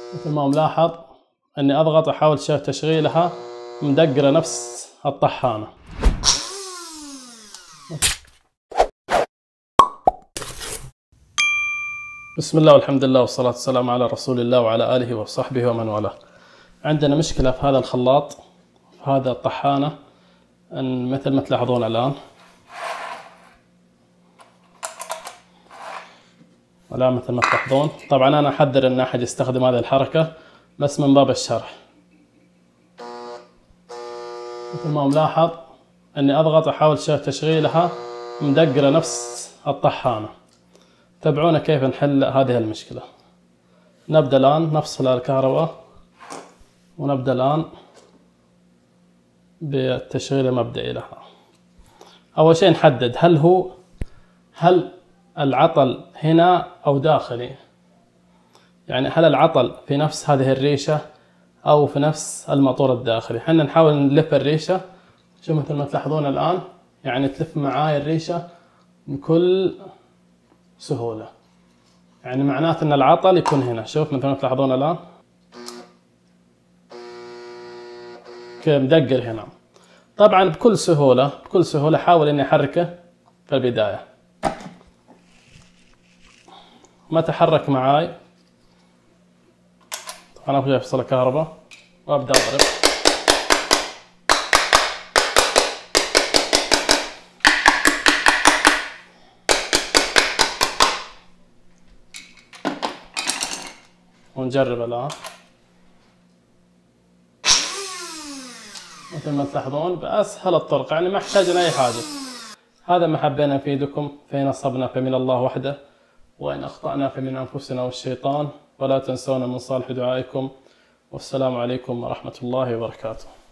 مثل ما ملاحظ اني اضغط واحاول تشغيلها مدقرة نفس الطحانة. بسم الله والحمد لله والصلاة والسلام على رسول الله وعلى آله وصحبه ومن والاه. عندنا مشكلة في هذا الخلاط، في هذا الطحانة، مثل ما تلاحظون الآن مثل ما تلاحظون. طبعا أنا أحذر أن أحد يستخدم هذه الحركة بس من باب الشرح. مثل ما ملاحظ أني أضغط وأحاول تشغيلها مدقرة نفس الطحانة. تابعونا كيف نحل هذه المشكلة. نبدأ الآن نفصل الكهرباء ونبدأ الآن بالتشغيل المبدئي لها. أول شيء نحدد هل العطل هنا أو داخلي، يعني هل العطل في نفس هذه الريشة أو في نفس الموتور الداخلي. حنا نحاول نلف الريشة، شوف مثل ما تلاحظون الآن، يعني تلف معاي الريشة بكل سهولة، يعني معناته أن العطل يكون هنا. شوف مثل ما تلاحظون الآن كيف مدقر هنا. طبعا بكل سهولة حاول اني احركه في البداية، ما تحرك معاي. طبعا ابغى افصل الكهرباء وابدا اضرب. ونجرب الان مثل ما تلاحظون بأسهل الطرق، يعني ما احتاجنا أي حاجة. هذا ما حبينا نفيدكم. فإن أصبنا فمن الله وحده، وإن أخطأنا فمن أنفسنا والشيطان، ولا تنسونا من صالح دعائكم. والسلام عليكم ورحمة الله وبركاته.